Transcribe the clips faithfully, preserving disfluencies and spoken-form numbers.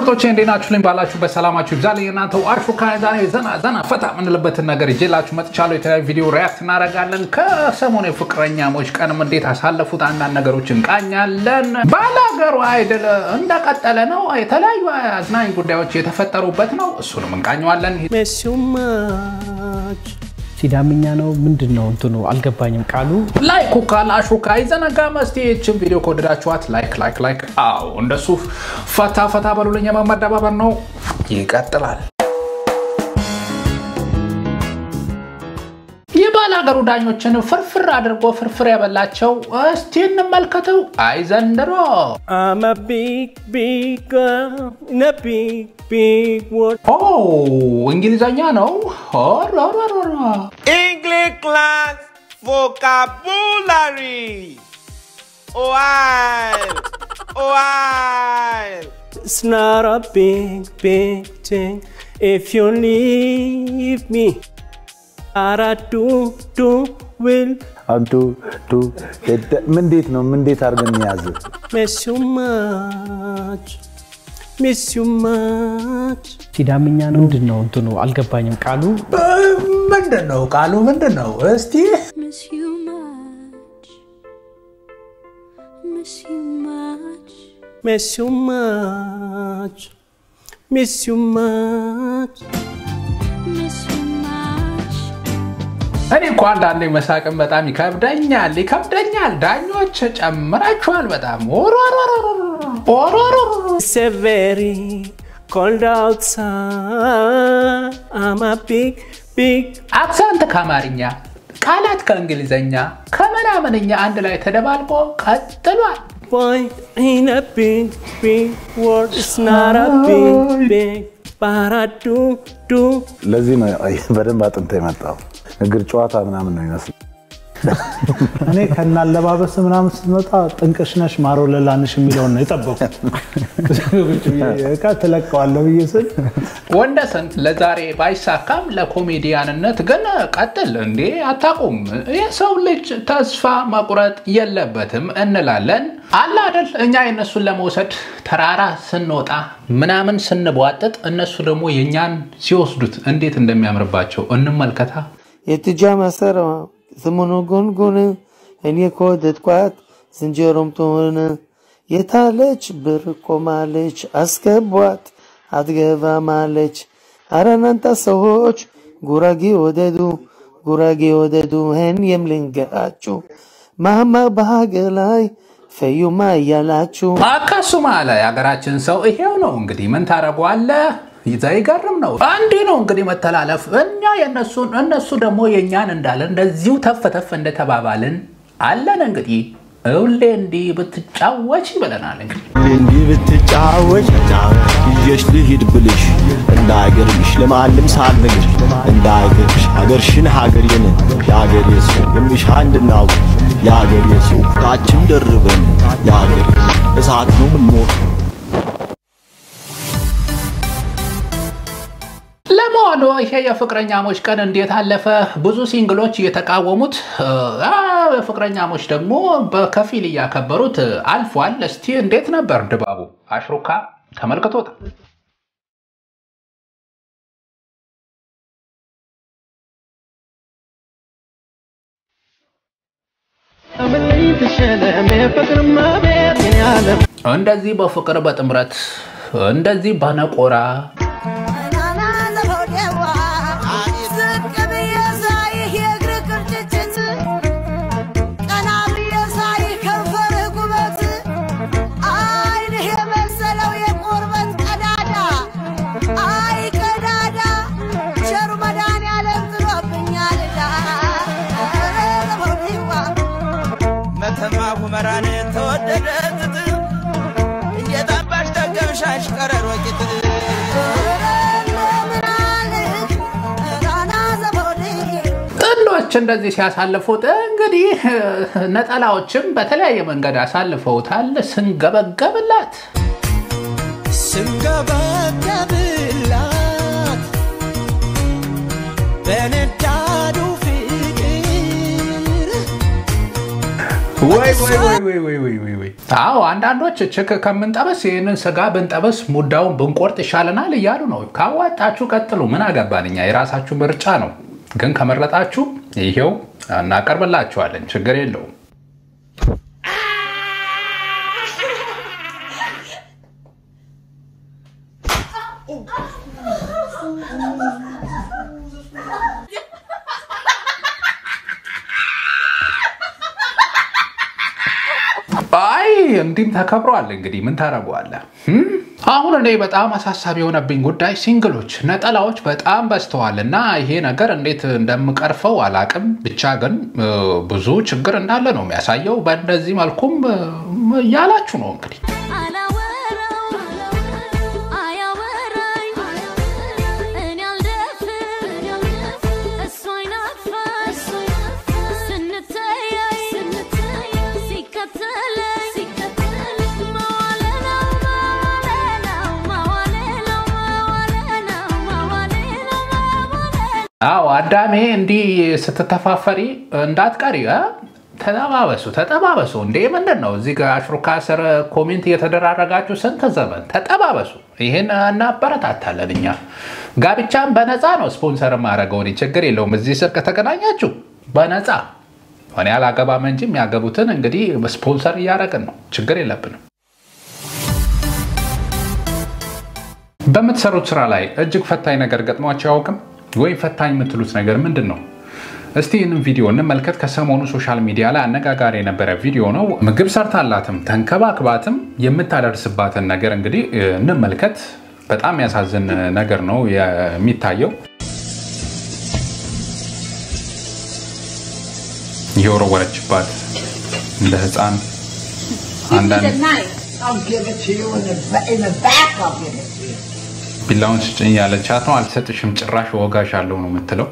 ምርጦቼ እንዴናችሁልኝ ባላችሁ በሰላማችሁ ይብዛልኝ እናንተው አሽሩካ ዛሬ ዘና ዘና ፈታ ምንለበትን ነገር ይዤላችሁ መጥቻለሁ የተለያየ ቪዲዮ ሪአክት እናደርጋለን ከሰሞኑ ፍቅረኛሞች ቀንም እንዴት አሳለፉት አንዳንድ ነገሮችን ቃኛለን ባላገሩ አይደል እንደቀጠለ ነው የተለያዩ አዝናኝ ጉዳዮች የተፈጠሩበት ነው እሱንም እንቃኛለን መስዩማች ሲዳምኛ ነው ምንድነው እንትኑ አልገባኝም ቃሉ ላይክ ካላ አሽሩካ ይዘናጋ መስቲችን ቪዲዮ ኮድዳችኋት ላይክ ላይክ ላይክ አው እንደሱ ፈታ ፈታ በሉልኝ ማማዳባበር ነው ይቀጥላል የባላገሩ ዳኞችን ፍርፍር አድርጎ ፍርፍር ያበላቸው እስቲ እንመልከተው አይዘንድሮ I'm a big big girl in a big big world oh እንግሊዘኛ ነው ኦሮሮሮሮ English class vocabulary Oil Oil It's not a big big thing if you leave me Ara do do will አንዱ ዱ ምንዴት ነው ምንዴት አርገን ያዝ miss you much miss you much ሲዳምኛ ነው ምንድነው እንትኑ አልገባኝም ቃሉ ምንድነው ቃሉ ምንድነው እስቲ miss you much miss you much miss you much miss you much miss you much እኔ እንኳን አንዳንዴ መሳቅም በጣም ይከብደኛል ይከብደኛል ዳኞች ጨምራችኋል በጣም ኦሮሮሮሮ ኦሮሮሮ It's a very cold outside I'm a big big አክሰንት ከአማርኛ ቃላት ከእንግሊዘኛ ከመናምንኛ አንድ ላይ ተደባልቆ ቀጥሏል boy in a big big world It's not a big big but I do do ለዚህ ነው በደንብ አጥንተ የመጣው እግር ጨዋታ ምናምን ነው ይመስል እኔ ከናለባበስ ምናምን ስትመጣ ጥንቅሽነሽ ማሮ ለላንሽ የሚለው ነው የጠበቁት እካ ተለቀዋለሁ ይስል ወንደሰንት ለዛሬ ባይሳካም ለኮሜዲያንነት ግን ቀጥል እንዴ አታቁም የሰው ልጅ ተስፋ ማቁረጥ የለበትም እንላለን አላ አይደል እኛ የነሱን ለመውሰድ ተራራ ስንወጣ ምናምን ስንቧጥጥ እነሱ ደግሞ የኛን ሲወስዱት እንዴት እንደሚያምርባቸው እንመልከታ የትጃማ ሰራው ዘመኑ ጎንጎን እኔ ኮደትኳት ዝንጀሮም ተሆነ የታለች ብርቆማለች አስከቧት አትገባ ማለች አራናንታ ሰዎች ጉራጌ ወደዱ ጉራጌ ወደዱ ህን የምልንገራችሁ ማማ በሀገር ላይ ፈዩማ ያላችሁ አካሱ ማለ ያገራችን ሰው ይሄው ነው እንግዲህ ምን ታረጋዋለ ይዛይጋርም ነው አንዴ ነው እንግዲህ መተላለፍ እኛ የነሱን እነሱ ደግሞ የኛን እንዳለን እንደዚሁ ተፈተፍ እንደተባባልን አለን እንግዲህ ሁሌ እንዲ ብትጫወች ይበለናል እንግዲህ እንዲ ብትጫወች ይሽ ልሂድ ብልሽ እንዳይገርምሽ ለማንም ሳልነግር እንዳይገርምሽ ሀገርሽን ሀገሬን ያገሬስ የሚሽ አንድናው ያገሬስ ታችን ደርበን ያገሬ እሳት ነው ምንሞት ለሞዶ ይሄ የፍቅረኛሞች ቀን እንዴት አለፈ ብዙ ሲንግሎች እየተቃወሙት ፍቅረኛሞች ደግሞ በከፊል ያከበሩት አልፏል እስቲ እንዴት ነበር ድባቡ አሽሩካ ተመልከቶት እንደዚህ በፍቅር በጥምረት እንደዚህ ባነቆራ መራኔ ተወደደት እየጣባሽ ተገምሻሽ ቀረሮ ቂት ጥንዶች እንደዚህ ሲያሳልፉት እንግዲህ ነጠላዎችም በተለያየ መንገድ አሳልፈውታል ስንገበገብላት ስንገበገብላት በነዳዱ ፍቅር ወይ ወይ ወይ ወይ ወይ ወይ ወይ አዎ አንዳንዶች ቸክ ከመንጠበስ ይሄንን ስጋ በንጠበስ ሙዳውን ብንቆርጥ ይሻለናል እያሉ ነው ካዋጣችሁ ቀጥሉ ምን አገባንኛ የራሳችሁ ምርጫ ነው ግን ከመረጣችሁ ይሄው እናቀርብላችኋለን ችግር የለውም አይ እንዲም ተከብሯል እንግዲህ ምን ታረጋዋለ አሁን እኔ በጣም አሳሳቢ የሆነብኝ ጉዳይ ሲንግሎች ነጠላዎች በጣም በስተዋልና ይሄ ነገር እንዴት እንደምቀርፈው አላቅም ብቻ ግን ብዙ ችግር እንዳለ ነው የሚያሳየው በእንደዚህ መልኩም ያላችሁ ነው እንግዲህ አዎ አዳሜ እንዲ ስትተፋፈሪ እንዳትቀሪ ተጠባበሱ ተጠባበሱ እንዴ ምንድነው እዚህ ጋር አሽሩካ ስር ኮሜንት እየተደራረጋችሁ ስንት ዘመን ተጠባበሱ ይሄን እናበረታታለንኛ ጋብቻም በነፃ ነው ስፖንሰር ማረጋው ነው ችግር የለውም እዚህ ስር ከተገናኛችሁ በነፃ ወኔ አላገባም እንጂ የሚያገቡትን እንግዲህ ስፖንሰር ያረጋን ነው ችግር የለብንም በመተሰሩት ስራ ላይ እጅግ ፈታኝ ነገር ገጥሟችሁ ያውቅም ወይ ፈታኝ የምትሉት ነገር ምንድነው እስቲ ይህንን ቪዲዮ እንመልከት ከሰሞኑ ሶሻል ሚዲያ ላይ አነጋጋሪ የነበረ ቪዲዮ ነው ምግብ ሰርታላትም ተንከባክባትም የምታደርስባትን ነገር እንግዲህ እንመልከት በጣም ያሳዝን ነገር ነው የሚታየው የወረወረችባት እንደ ህፃን አንዳንድ ቢላውን ስጭኝ ያለቻት ነው አልሰጥሽም ጭራሽ ወጋሻለሁ ነው የምትለው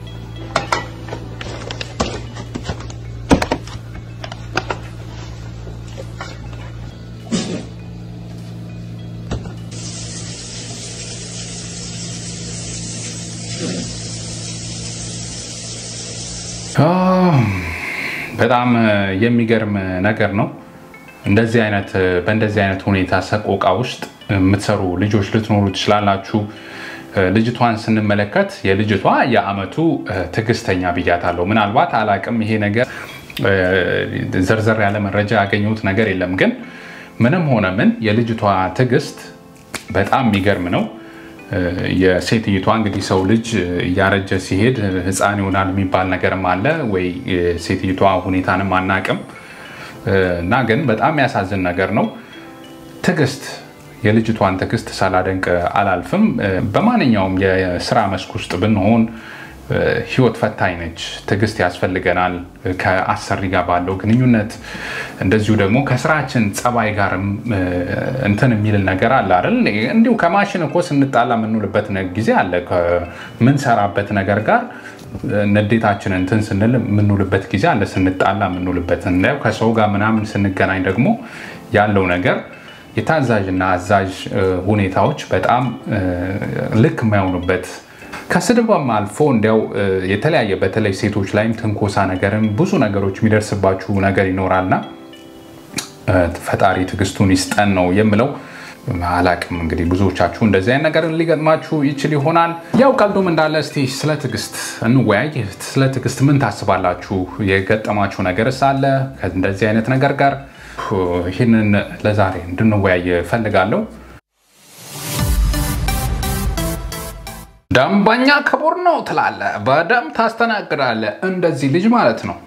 በጣም የሚገርም ነገር ነው እንደዚህ አይነት በእንደዚህ አይነት ሁኔታ ሰቆቃ ውስጥ የምትሰሩ ልጆች ልትኖሩ ትችላላችሁ ልጅቷን ስንመለከት የልጅቷ የአመቱ ትግስተኛ ብያታለሁ ምናልባት አላቅም ይሄ ነገር ዘርዘር ያለ መረጃ ያገኙት ነገር የለም ግን ምንም ሆነ ምን የልጅቷ ትግስት በጣም የሚገርም ነው የሴትይቷ እንግዲህ ሰው ልጅ ያረጀ ሲሄድ ህፃን ይሆናል የሚባል ነገርም አለ ወይ ሴትይቷ ሁኔታንም አናቅም እና ግን በጣም ያሳዝን ነገር ነው ትግስት የልጅቷን ትግስት ሳላደንቅ አላልፍም በማንኛውም የሥራ መስክ ውስጥ ብንሆን ህይወት ፈታኝ ነች ትግስት ያስፈልገናል ከአሰሪ ጋር ባለው ግንኙነት እንደዚሁ ደግሞ ከስራችን ጸባይ ጋር እንትን የሚል ነገር አለ አይደል እንዲሁ ከማሽን እኮ ስንጣላ ምንውልበት ጊዜ አለ ምን ሰራበት ነገር ጋር ንዴታችን እንትን ስንል ምንውልበት ጊዜ አለ ስንጣላ ምንውልበት እንደው ከሰው ጋር ምናምን ስንገናኝ ደግሞ ያለው ነገር የታዛዥና አዛዥ ሁኔታዎች በጣም ልክ የማይሆኑበት ከስድብም አልፎ እንደው የተለያየ በተለይ ሴቶች ላይም ትንኮሳ ነገርም ብዙ ነገሮች የሚደርስባችሁ ነገር ይኖራልና ፈጣሪ ትግስቱን ይስጠን ነው የምለው አላቅም እንግዲህ ብዙዎቻችሁ እንደዚህ አይነት ነገር ሊገጥማችሁ ይችል ይሆናል ያው ቀልዱም እንዳለ እስቲ ስለ ትግስት እንወያይ ስለ ትግስት ምን ታስባላችሁ የገጠማችሁ ነገርስ አለ ከእንደዚህ አይነት ነገር ጋር ይሄንን ለዛሬ እንድንወያይ ፈልጋለሁ ደምባኛ ከቦር ነው ትላለ በደም ታስተናግዳለ እንደዚህ ልጅ ማለት ነው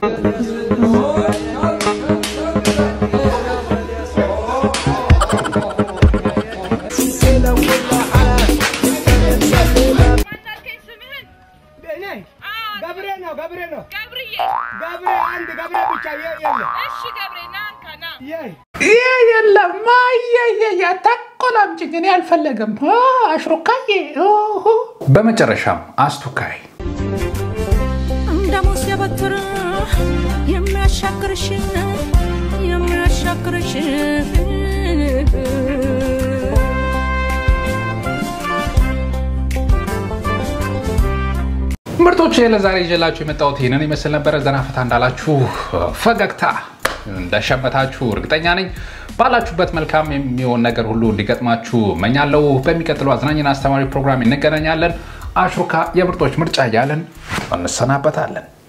ግን ያልፈለገም አሽሩካዬ በመጨረሻም አስቱካይ እንደሞስ ያበትር የሚያሻክርሽ የሚያሻክርሽ ምርጦች ለዛሬ ይዤላችሁ የመጣሁት ይሄንን ይመስል ነበር ዘና ፈታ እንዳላችሁ ፈገግታ እንደሸመታችሁ እርግጠኛ ነኝ ባላችሁበት መልካም የሚሆን ነገር ሁሉ እንዲገጥማችሁ መኛለሁ በሚቀጥለው አዝናኝና አስተማሪ ፕሮግራም እንገናኛለን አሽሩካ የምርጦች ምርጫ ያለን እንሰናበታለን